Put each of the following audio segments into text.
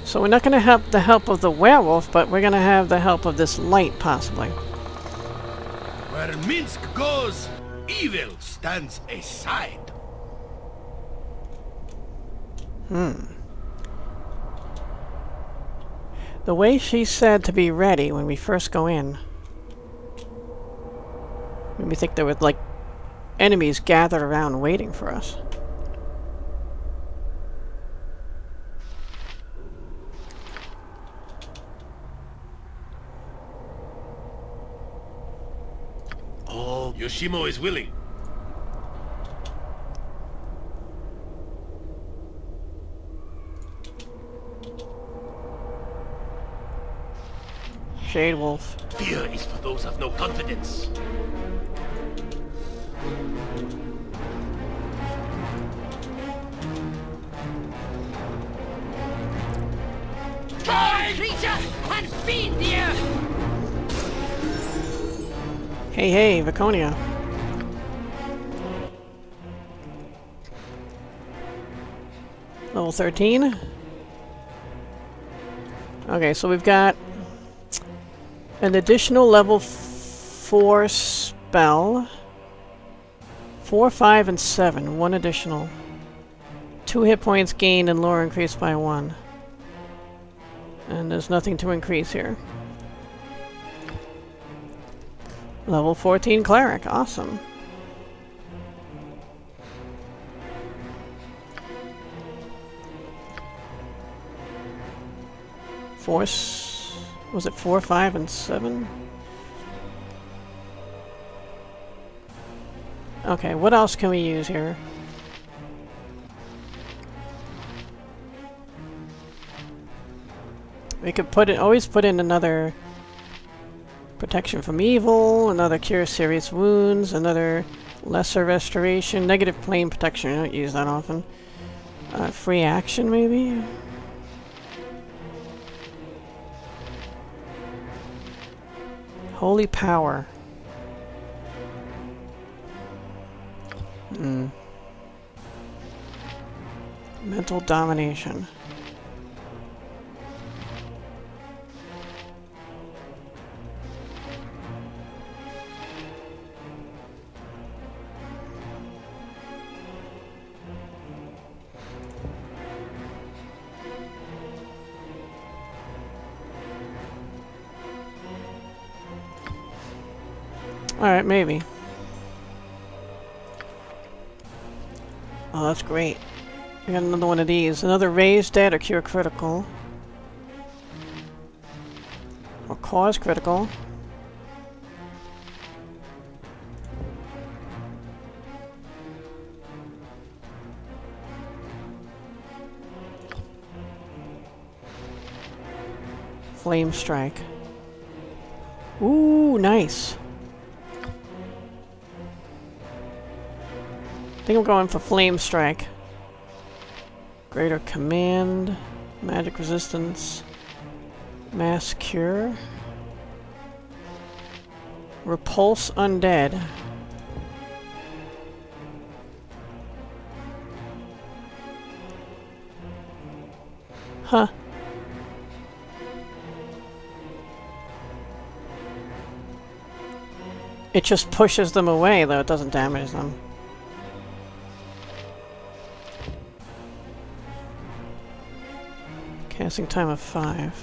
So we're not going to have the help of the werewolf, but we're going to have the help of this light, possibly. Where Minsk goes, evil stands aside. The way she said to be ready when we first go in made me think there were, like, enemies gathered around waiting for us. Oh, Yoshimo is willing. Shade Wolf. Fear is for those of no confidence. Die, creature, and feed the earth! Hey, hey, Viconia. Level 13. Okay, so we've got an additional level 4 spell. 4, 5, and 7. 1 additional. 2 hit points gained and lore increased by 1. And there's nothing to increase here. Level 14 cleric. Awesome. Force. Was it 4, 5, and 7? Okay, what else can we use here? We could put it. Always put in another protection from evil, another cure serious wounds, another lesser restoration, negative plane protection. I don't use that often. Free action, maybe. Holy power. Mental domination. Alright, maybe. Oh, that's great. I got another one of these. Another raise dead or cure critical. Or cause critical. Flame strike. Ooh, nice. I think I'm going for Flame Strike. Greater Command, Magic Resistance, Mass Cure, Repulse Undead. Huh. It just pushes them away, though it doesn't damage them. Casting time of 5.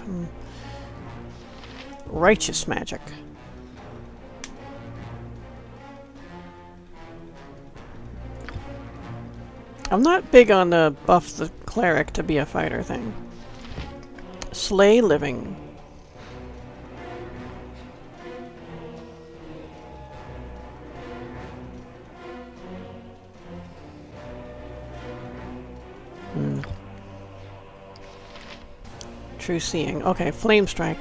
Righteous magic. I'm not big on the buff the cleric to be a fighter thing. Slay living. True seeing. Okay, flame strike.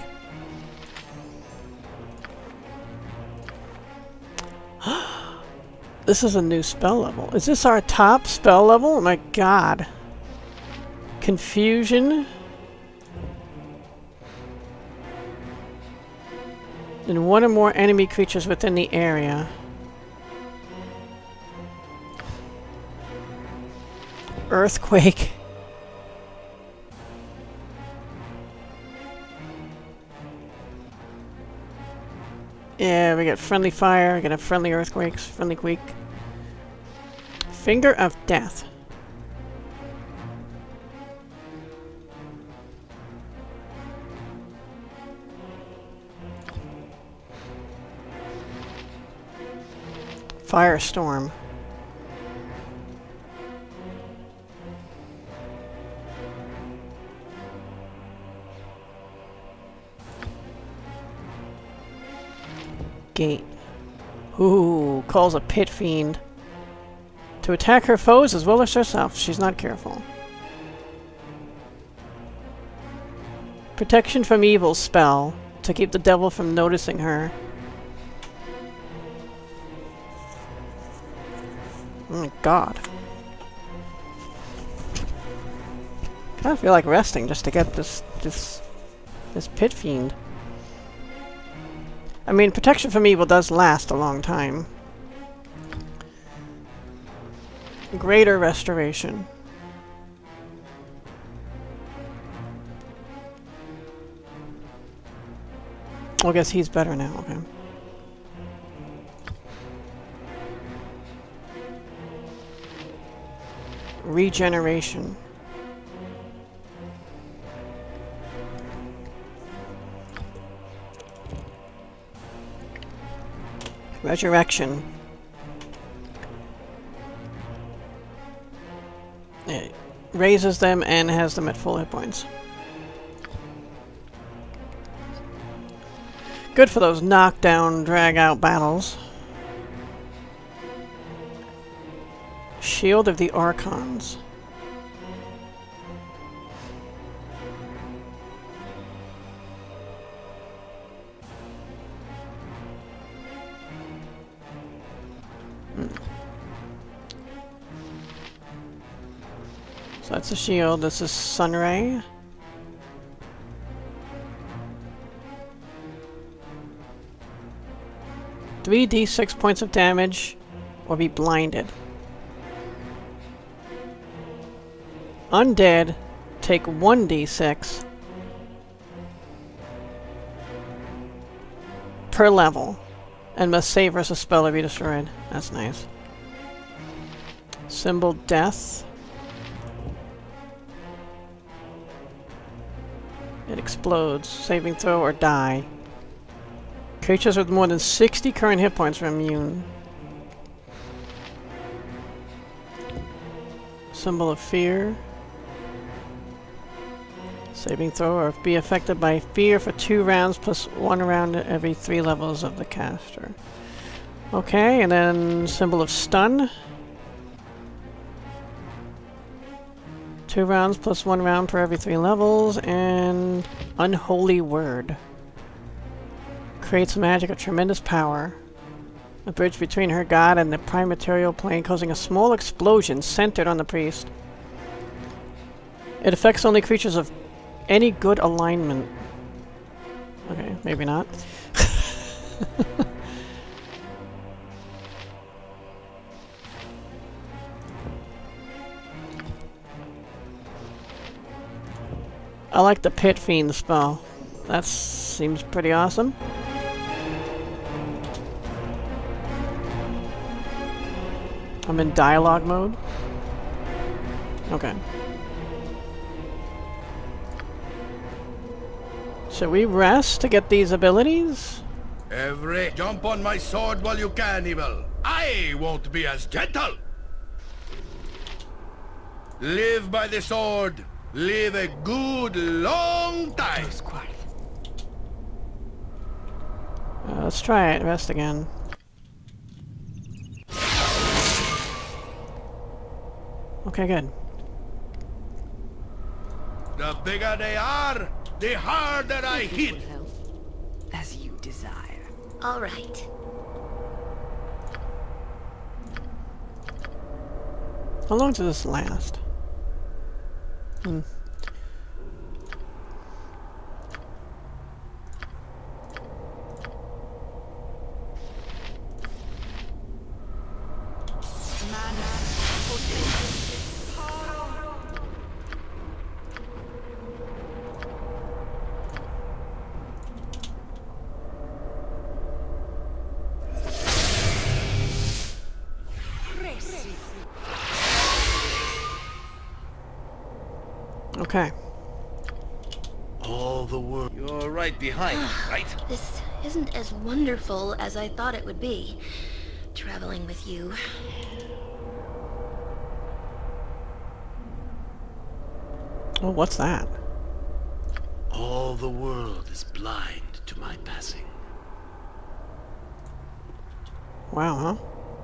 This is a new spell level. Is this our top spell level? Oh my god. Confusion. And one or more enemy creatures within the area. Earthquake. Yeah, we get friendly fire, we get a friendly earthquakes, friendly quake. Finger of Death. Firestorm. Gate. Ooh, calls a pit fiend to attack her foes as well as herself. She's not careful. Protection from evil spell to keep the devil from noticing her. Oh my god. I kind of feel like resting just to get this pit fiend. I mean, protection from evil does last a long time. Greater restoration. I guess he's better now, okay. Regeneration. Resurrection. It raises them and has them at full hit points. Good for those knockdown, drag-out battles. Shield of the Archons. So that's a shield. This is Sunray. Three d6 points of damage, or be blinded. Undead take 1d6 per level, and must save versus spell or be destroyed. That's nice. Symbol Death. It explodes. Saving throw or die. Creatures with more than 60 current hit points are immune. Symbol of Fear. Saving throw or be affected by fear for 2 rounds plus 1 round at every 3 levels of the caster. Okay, and then Symbol of Stun. 2 rounds plus 1 round per every 3 levels, and Unholy Word. Creates magic of tremendous power. A bridge between her god and the prime material plane, causing a small explosion centered on the priest. It affects only creatures of any good alignment. Okay, maybe not. I like the Pit Fiend spell. That seems pretty awesome. I'm in dialogue mode. Okay. Should we rest to get these abilities? Every jump on my sword while you can, evil. I won't be as gentle. Live by the sword. Live a good long time. Let's try it. Rest again. Okay, good. The bigger they are, the harder I hit. As you desire. All right. How long does this last? Okay. All the world. You're right behind me, right? This isn't as wonderful as I thought it would be, traveling with you. Oh, what's that? All the world is blind to my passing. Wow, huh?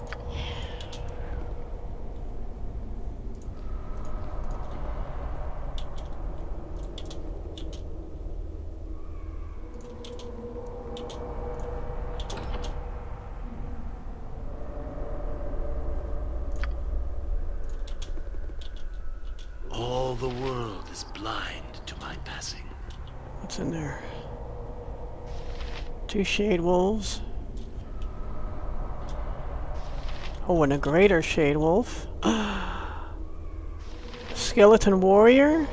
All the world is blind to my passing. What's in there? 2 Shade Wolves. Oh, and a greater Shade Wolf. Skeleton Warrior?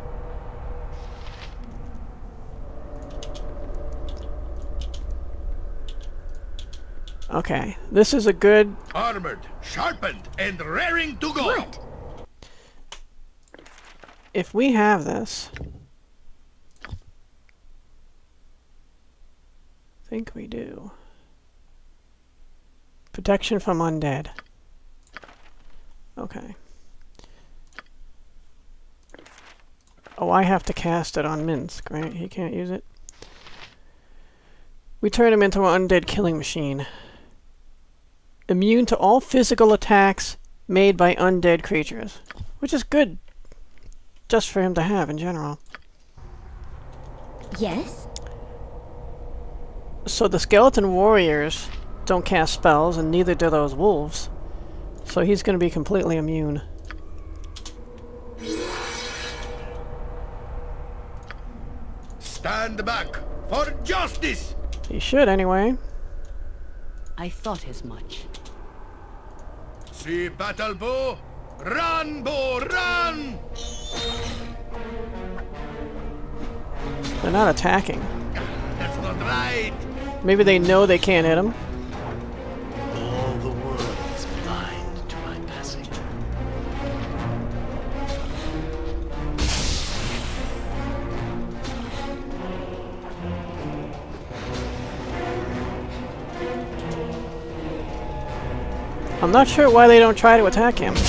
Okay, this is a good... Armored, sharpened, and raring to go! What? If we have this... I think we do. Protection from undead. Okay. Oh, I have to cast it on Minsk, right? He can't use it. We turn him into an undead killing machine. Immune to all physical attacks made by undead creatures. Which is good just for him to have in general. Yes? So the skeleton warriors don't cast spells, and neither do those wolves. So he's going to be completely immune. Stand back for justice! He should, anyway. I thought as much. See battle bow? Run, bow, run! They're not attacking. That's not right! Maybe they know they can't hit him. All the world is blind to my passing. I'm not sure why they don't try to attack him.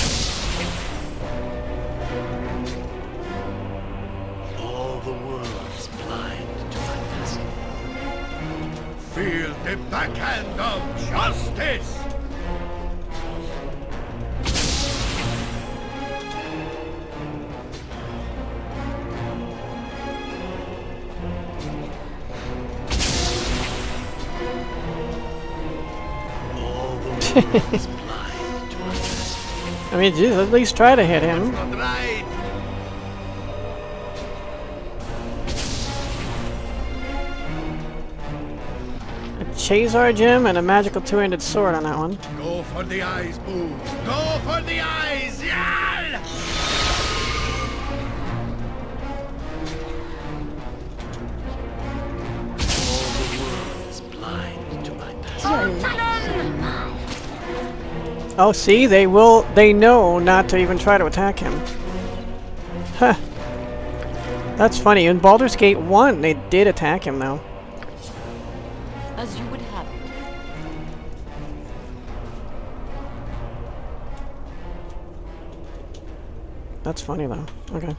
All the world is blind to my passing. Feel the backhand of justice! All the world is blind to my passing. I mean, geez, at least try to hit him. That's not right! A Chazar gem and a magical two-handed sword on that one. Go for the eyes, Boo! Go for the eyes! Yeah! All the world is blind to my passing. Oh, see? They know not to even try to attack him. Huh. That's funny. In Baldur's Gate 1, they did attack him, though. As you would have it. That's funny, though. Okay.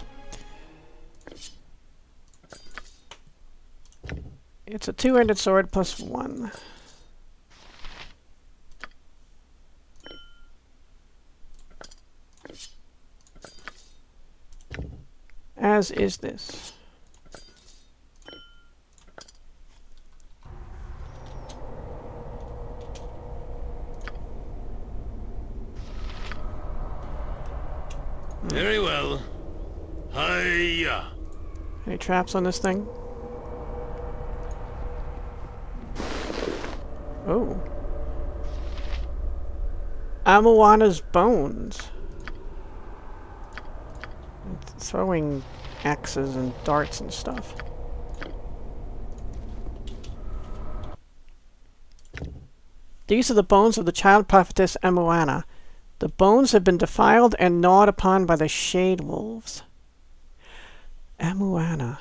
It's a two-handed sword plus 1. As is this. Very well. Hiya! Any traps on this thing? Oh. Amoana's bones. Throwing axes and darts and stuff. These are the bones of the child prophetess Amoana. The bones have been defiled and gnawed upon by the Shade Wolves. Amuana.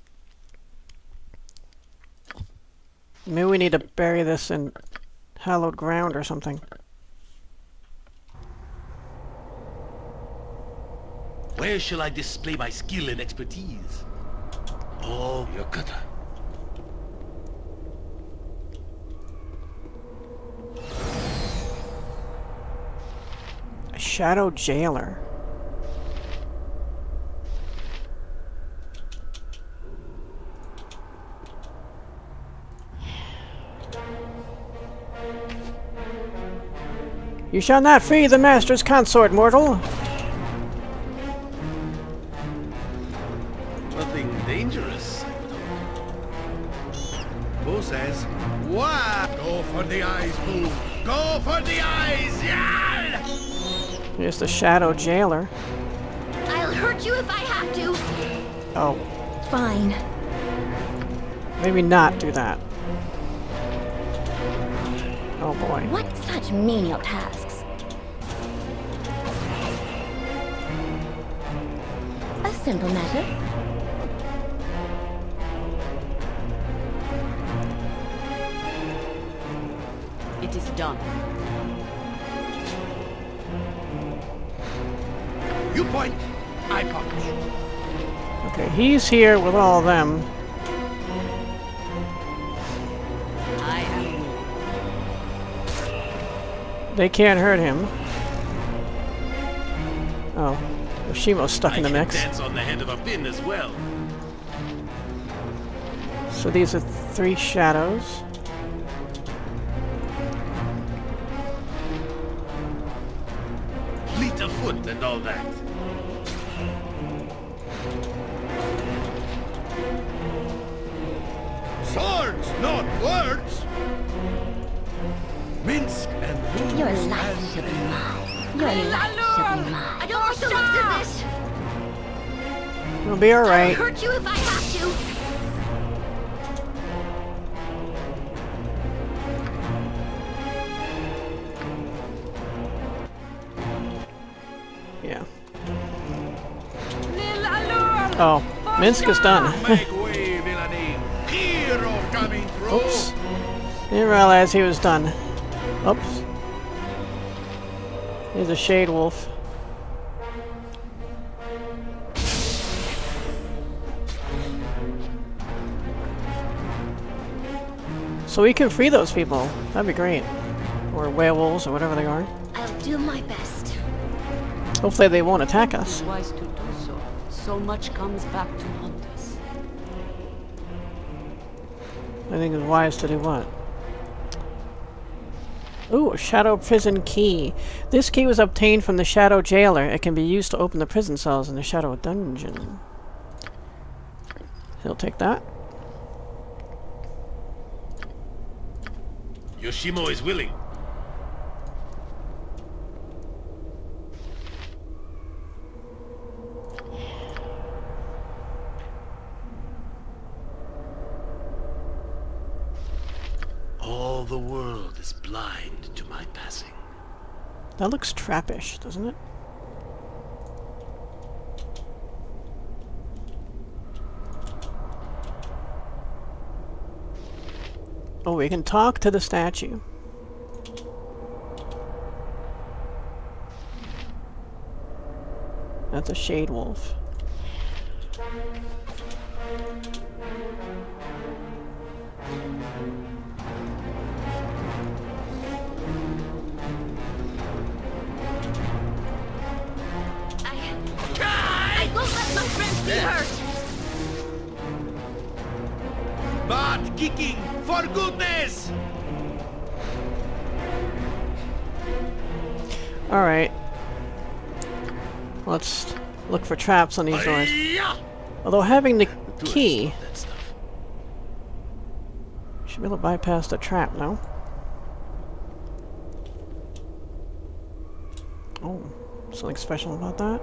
Maybe we need to bury this in hallowed ground or something. Where shall I display my skill and expertise? Oh, Yokata. A shadow jailer. You shall not free the master's consort, mortal! Nothing dangerous. Who says? What? Go for the eyes, Boo! Go for the eyes! Yeah! Here's the shadow jailer. I'll hurt you if I have to. Oh, Fine. maybe not do that. Oh boy. What such menial tasks? A simple matter. It is done. You point, I punch. Okay, he's here with all of them. I am. They can't hurt him. Oh, Yoshimo's stuck in the mix. Dance on the head of a pin as well. So these are 3 shadows. Fleet of foot and all that. Swords, not words. Minsk and booze Your life and should be mine. Your life should be mine. I don't want the looks of this. It'll be I'll alright. hurt you if I have to. Yeah. Oh, Minsk is done. make way, villainy. Hero coming through. Oops. Didn't realize he was done. Oops. Here's a shade wolf. So we can free those people. That'd be great. Or werewolves, or whatever they are. I'll do my best. Hopefully they won't attack us. It's wise to do so. So much comes back to haunt us. I think it's wise to do what? Ooh, a shadow prison key. This key was obtained from the shadow jailer. It can be used to open the prison cells in the shadow dungeon. He'll take that. Yoshimo is willing. All the world is blind to my passing. That looks trappish, doesn't it? Oh, we can talk to the statue. That's a shade wolf. I won't let my friends be hurt. But kicking, for goodness! Alright. Let's look for traps on these doors. Although having the key, That stuff. should be able to bypass the trap, no? Oh, something special about that?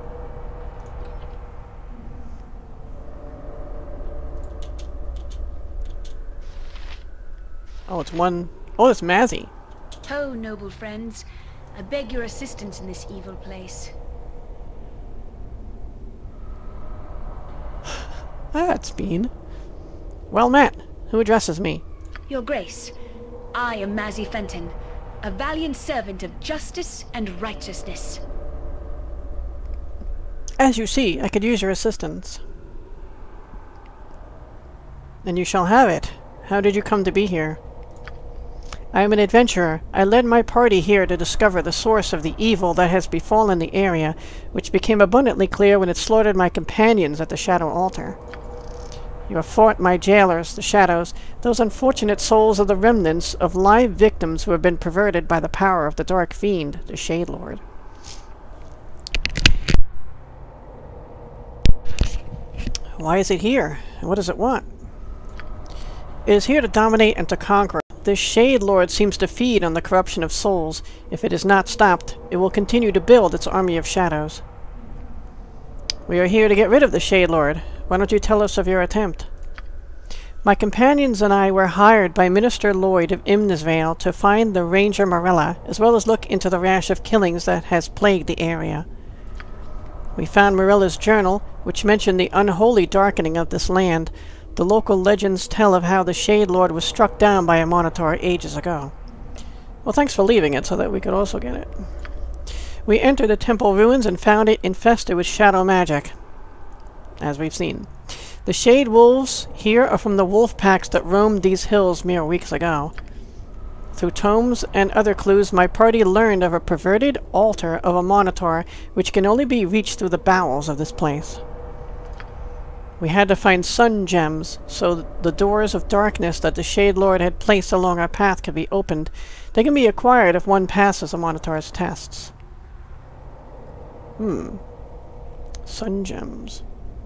Oh, it's one... Oh, it's Mazzy. Ho, noble friends. I beg your assistance in this evil place. That's Bean. Well met. Who addresses me? Your Grace, I am Mazzy Fenton, a valiant servant of justice and righteousness. As you see, I could use your assistance. And you shall have it. How did you come to be here? I am an adventurer. I led my party here to discover the source of the evil that has befallen the area, which became abundantly clear when it slaughtered my companions at the Shadow Altar. You have fought my jailers, the Shadows, those unfortunate souls of the remnants of live victims who have been perverted by the power of the Dark Fiend, the Shade Lord. Why is it here? And what does it want? It is here to dominate and to conquer. This Shade Lord seems to feed on the corruption of souls. If it is not stopped, it will continue to build its army of shadows. We are here to get rid of the Shade Lord. Why don't you tell us of your attempt? My companions and I were hired by Minister Lloyd of Imnisvale to find the Ranger Morella, as well as look into the rash of killings that has plagued the area. We found Morella's journal, which mentioned the unholy darkening of this land. The local legends tell of how the Shade Lord was struck down by a Monitor ages ago. Well, thanks for leaving it so that we could also get it. We entered the temple ruins and found it infested with shadow magic, as we've seen. The Shade Wolves here are from the wolf packs that roamed these hills mere weeks ago. Through tomes and other clues, my party learned of a perverted altar of a Monitor, which can only be reached through the bowels of this place. We had to find sun gems, so the doors of darkness that the Shade Lord had placed along our path could be opened. They can be acquired if one passes a Monitor's tests. Sun gems.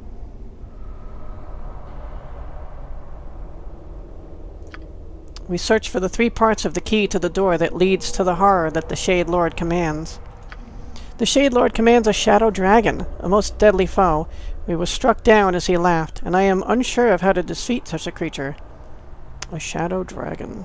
We search for the 3 parts of the key to the door that leads to the horror that the Shade Lord commands. The Shade Lord commands a shadow dragon, a most deadly foe. We were struck down as he laughed, and I am unsure of how to defeat such a creature. A shadow dragon.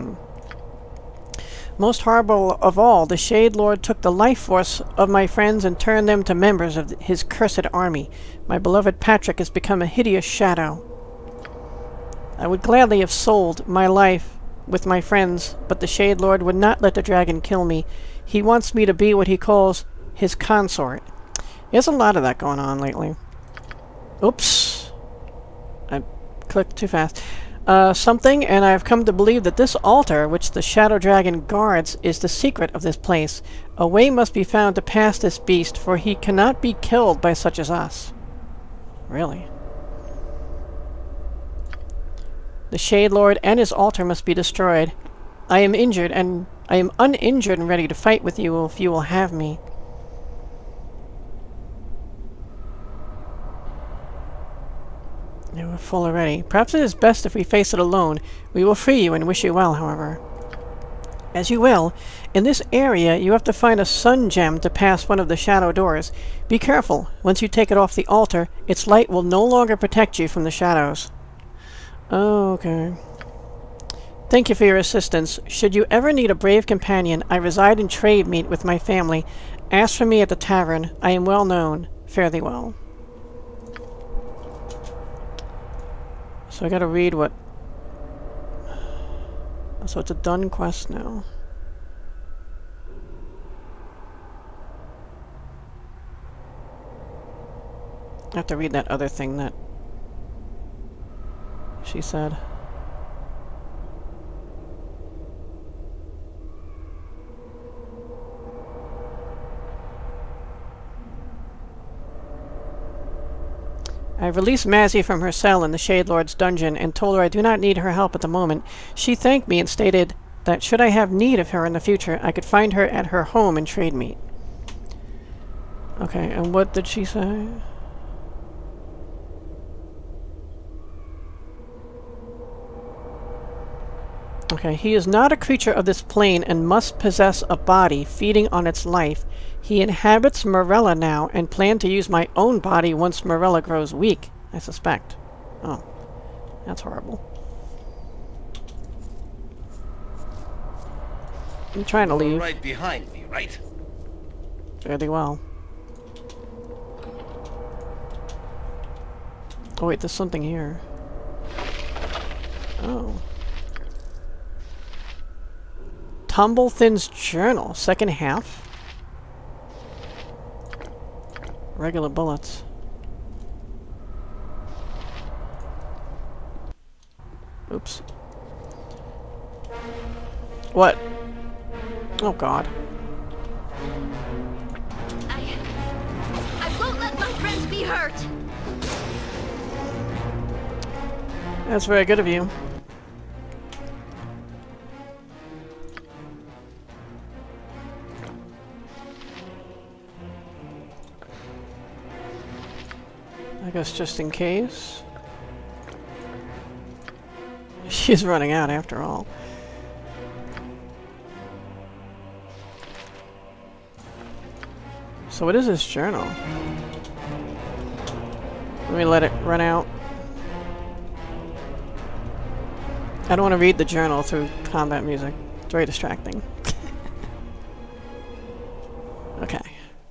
Most horrible of all, the Shade Lord took the life force of my friends and turned them to members of his cursed army. My beloved Patrick has become a hideous shadow. I would gladly have sold my life with my friends, but the Shade Lord would not let the dragon kill me. He wants me to be what he calls his consort. There's a lot of that going on lately. Oops. I clicked too fast. Something, and I've come to believe that this altar, which the Shadow Dragon guards, is the secret of this place. A way must be found to pass this beast, for he cannot be killed by such as us. Really? The Shade Lord and his altar must be destroyed. I am uninjured and ready to fight with you if you will have me. Yeah, we're full already. Perhaps it is best if we face it alone. We will free you and wish you well, however. As you will. In this area, you have to find a sun gem to pass one of the shadow doors. Be careful. Once you take it off the altar, its light will no longer protect you from the shadows. Oh, okay. Thank you for your assistance. Should you ever need a brave companion, I reside in trade meet with my family. Ask for me at the tavern. I am well known. Fare thee well. So I gotta read what... So it's a done quest now. I have to read that other thing that she said. I released Mazzy from her cell in the Shade Lord's dungeon and told her I do not need her help at the moment. She thanked me and stated that should I have need of her in the future, I could find her at her home in trade meet. Okay, and what did she say? Okay, he is not a creature of this plane and must possess a body feeding on its life. He inhabits Morella now and planned to use my own body once Morella grows weak, I suspect. Oh, that's horrible. I'm trying to leave. You're right behind me, right? Fairly well. Oh wait, there's something here. Oh. Tumblethin's journal, second half. Regular bullets. Oops. What? Oh god. I won't let my friends be hurt! That's very good of you. I guess just in case. She's running out after all. So what is this journal? Let me let it run out. I don't want to read the journal through combat music. It's very distracting. Okay.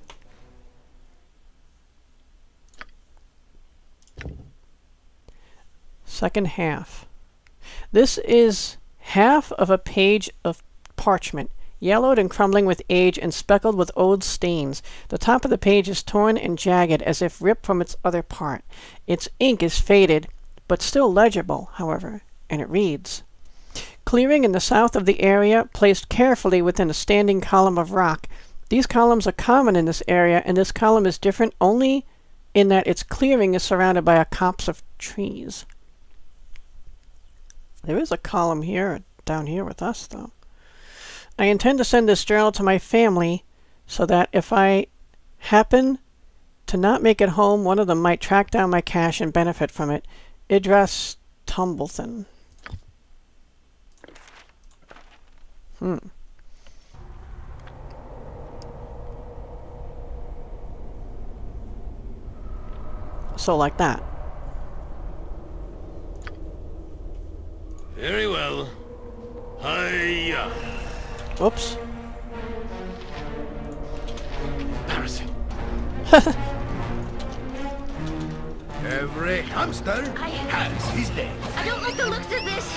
Second half. This is half of a page of parchment, yellowed and crumbling with age and speckled with old stains. The top of the page is torn and jagged as if ripped from its other part. Its ink is faded, but still legible, however, and it reads, "Clearing in the south of the area, placed carefully within a standing column of rock. These columns are common in this area, and this column is different only in that its clearing is surrounded by a copse of trees." There is a column here, down here with us, though. "I intend to send this journal to my family, so that if I happen to not make it home, one of them might track down my cache and benefit from it. Idris Tumblethin." So like that. Very well. Hiya. Whoops. Embarrassing. Every hamster has his day. I don't like the looks of this!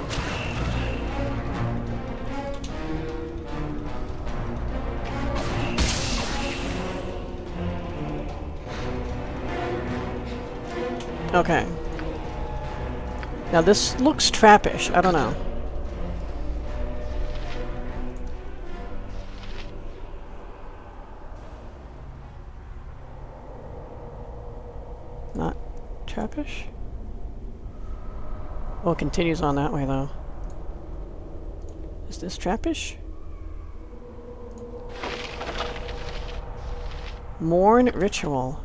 Okay. Now this looks trappish. I don't know. Not trappish? Oh, it continues on that way, though. Is this trappish? Morn Ritual.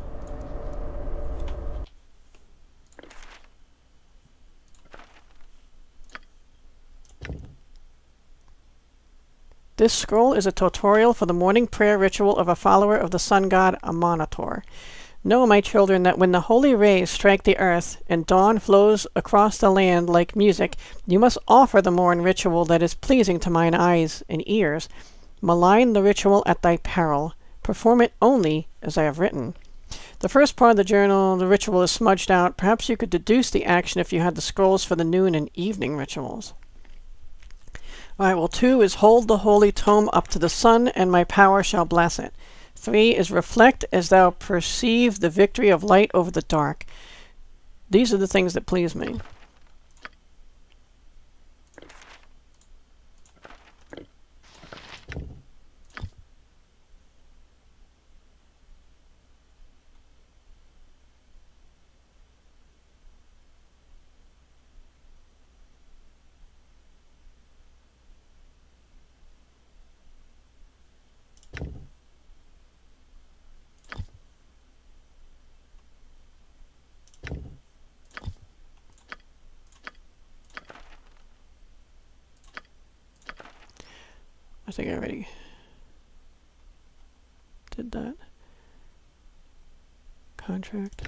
This scroll is a tutorial for the morning prayer ritual of a follower of the sun god Amanator. Know, my children, that when the holy rays strike the earth and dawn flows across the land like music, you must offer the morn ritual that is pleasing to mine eyes and ears. Malign the ritual at thy peril. Perform it only as I have written. The first part of the journal, the ritual, is smudged out. Perhaps you could deduce the action if you had the scrolls for the noon and evening rituals. Alright, well, 2 is hold the holy tome up to the sun, and my power shall bless it. 3 is reflect as thou perceive the victory of light over the dark. These are the things that please me. I think I already did that. Contract.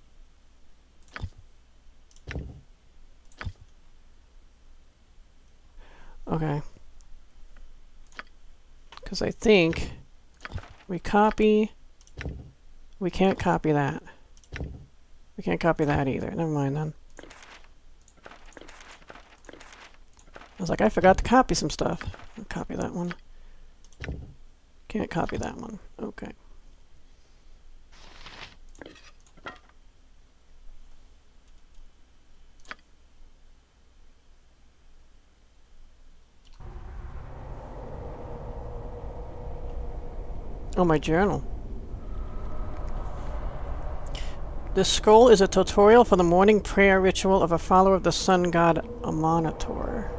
Okay. Because I think we can't copy that. We can't copy that either. Never mind then. I was like, I forgot to copy some stuff. I'll copy that one. Can't copy that one. Okay. Oh, my journal. This scroll is a tutorial for the morning prayer ritual of a follower of the sun god Amanator.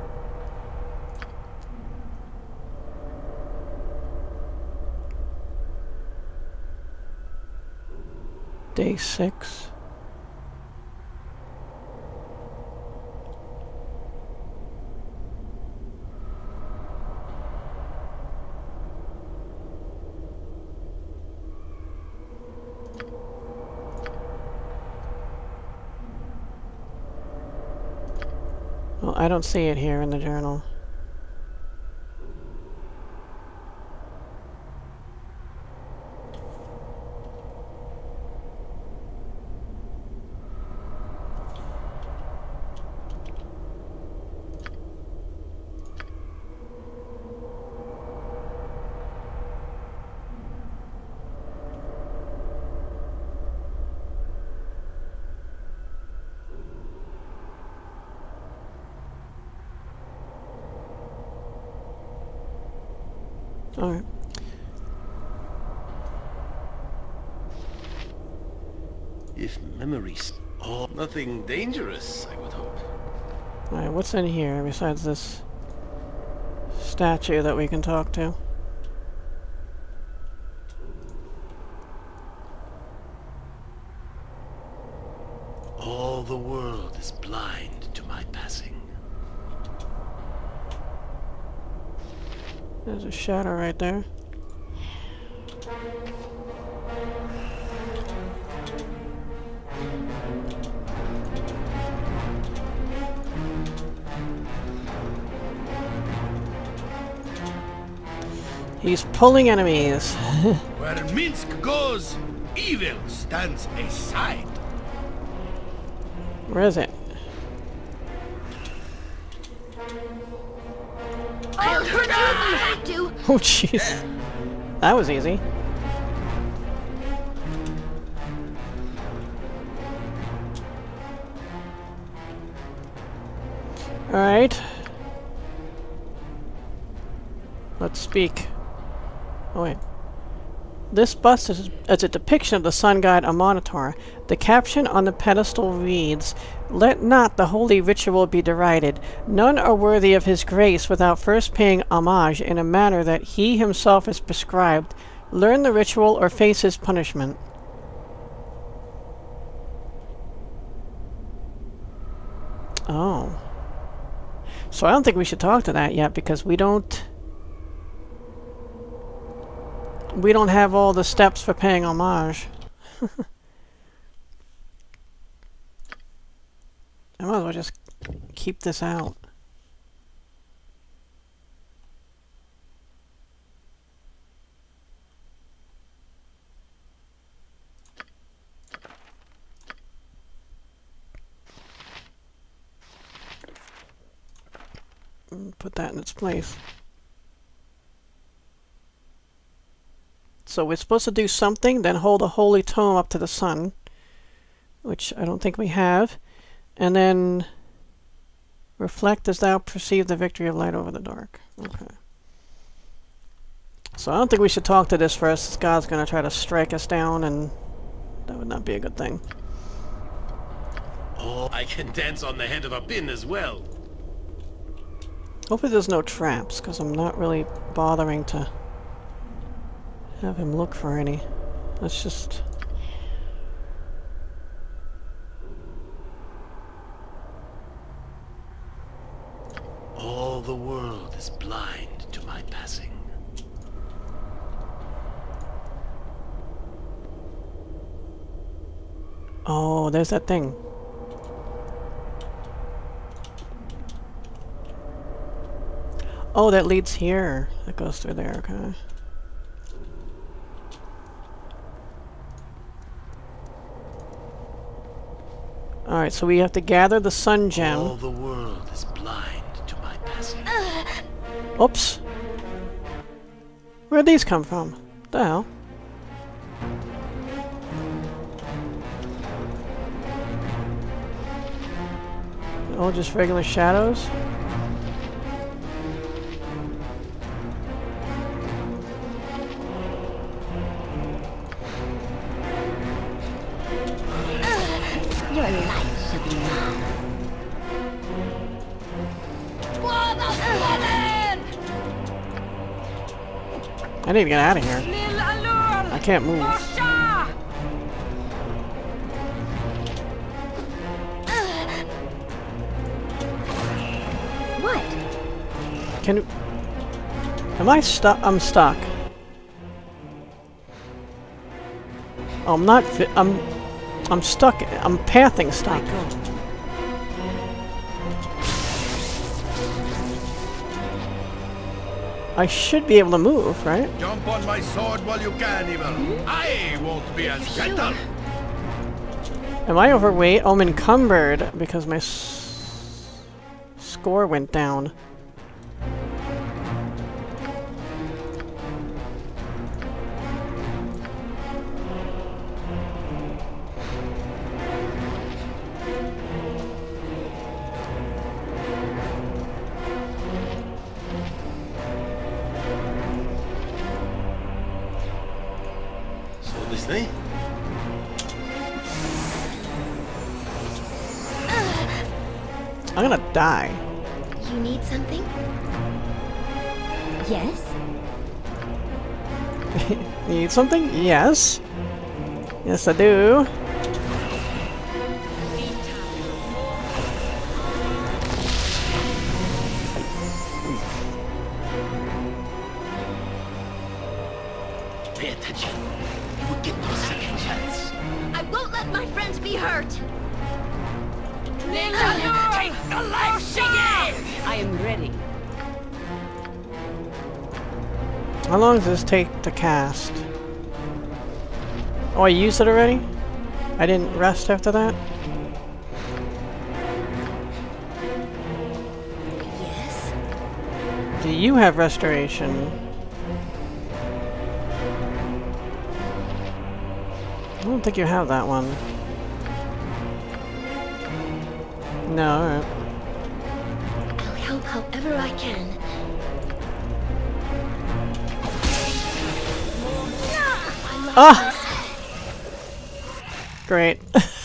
Day 6. Well, I don't see it here in the journal. Alright. If memories... Oh, nothing dangerous, I would hope. Alright, what's in here besides this statue that we can talk to? All the world is blind to my passing. There's a shadow right there. He's pulling enemies. Where Minsk goes, evil stands aside. Where is it? I'll hurt you if I have to. Oh, jeez. That was easy. Alright. Let's speak. Oh, wait. This bust is a depiction of the sun god Amanator. The caption on the pedestal reads, "Let not the holy ritual be derided. None are worthy of his grace without first paying homage in a manner that he himself has prescribed. Learn the ritual or face his punishment." Oh. So I don't think we should talk to that yet because we don't have all the steps for paying homage. I might as well just keep this out. Put that in its place. So we're supposed to do something, then hold a holy tome up to the sun, which I don't think we have, and then reflect as thou perceive the victory of light over the dark. Okay. So I don't think we should talk to this first. This god's going to try to strike us down, and that would not be a good thing. Oh, I can dance on the head of a pin as well. Hopefully there's no traps, because I'm not really bothering to have him look for any. Let's just... All the world is blind to my passing. Oh, there's that thing. Oh, that leads here. That goes through there, okay. Alright, so we have to gather the sun All gem. the world is blind to my passing. Oops. Where'd these come from? What the hell? Oh, just regular shadows? Your life shall be mine. I need to get out of here. I can't move. What? Can... Am I stuck? I'm stuck. Oh, I'm not I'm stuck. I'm pathing stuck. I should be able to move, right? Jump on my sword while you can, evil. I won't be as gentle. Am I overweight? Oh, I'm encumbered because my score went down. This thing? I'm gonna die. You need something? Yes? You need something? Yes. Yes, I do. Pay attention. You will get no second chance. I won't let my friends be hurt! Take the life singing! I am ready. How long does this take to cast? Oh, I used it already? I didn't rest after that? Yes? Do you have restoration? I don't think you have that one. No, alright. I'll help however I can. Ah! Great.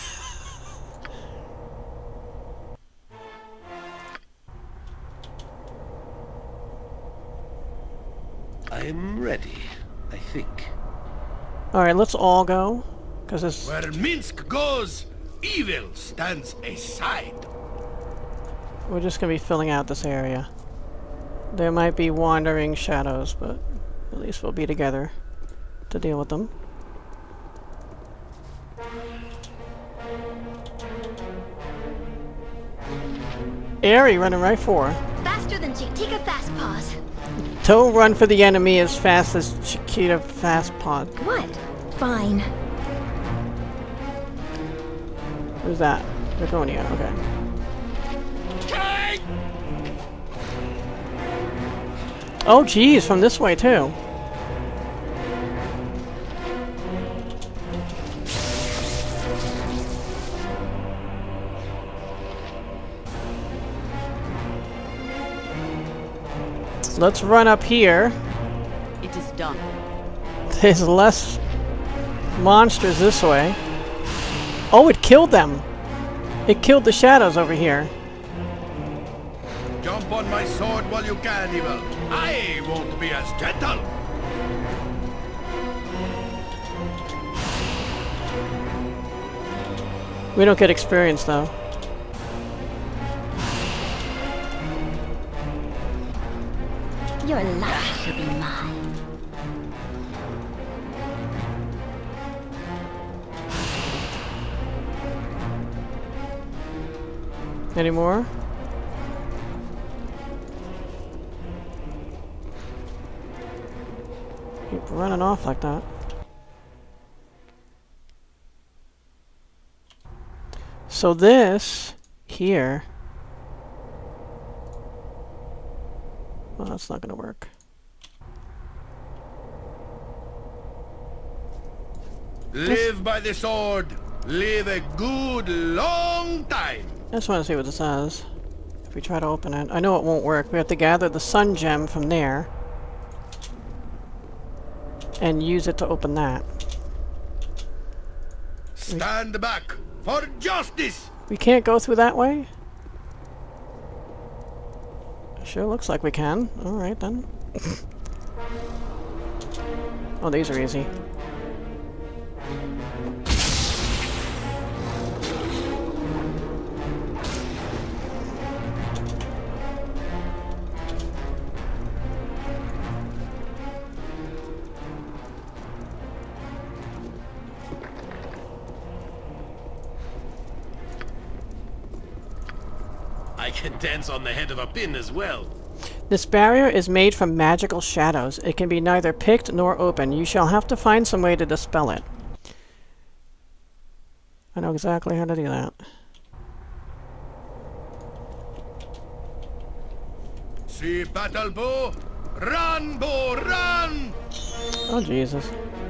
I'm ready, I think. Alright, let's all go. Because this... Where Minsk goes, evil stands aside. We're just gonna be filling out this area. There might be wandering shadows, but at least we'll be together to deal with them. Airy running right for her. Faster than Chiquita Fast Paws. Don't run for the enemy as fast as Chiquita Fast Paw. What? Fine. Who's that? Draconia, okay. Oh geez, from this way too. Let's run up here. It is done. There's less monsters this way. Oh, it killed them! It killed the shadows over here. Jump on my sword while you can, evil. I won't be as gentle. We don't get experience though. Your life should be mine. Any more? Keep running off like that. So this here... Well, that's not gonna work. Live by the sword. Live a good long time. I just want to see what this says. If we try to open it. I know it won't work. We have to gather the sun gem from there. And use it to open that. Stand back for justice. We can't go through that way? Sure looks like we can. Alright then. Oh, these are easy. I can dance on the head of a pin as well. This barrier is made from magical shadows. It can be neither picked nor opened. You shall have to find some way to dispel it. I know exactly how to do that. See battle bow? Run, bow, run! Oh, Jesus.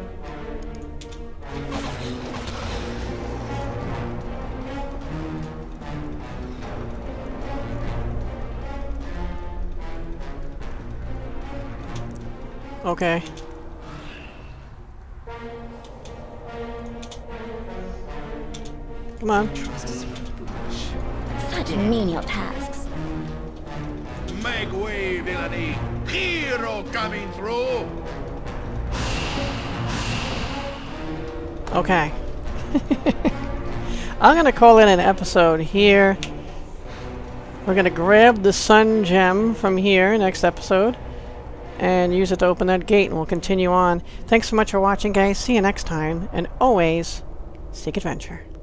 Okay. Come on. Such menial tasks. Make way, villainy! Hero coming through! Okay. I'm gonna call it an episode here. We're gonna grab the sun gem from here next episode and use it to open that gate, and we'll continue on. Thanks so much for watching, guys. See you next time, and always seek adventure.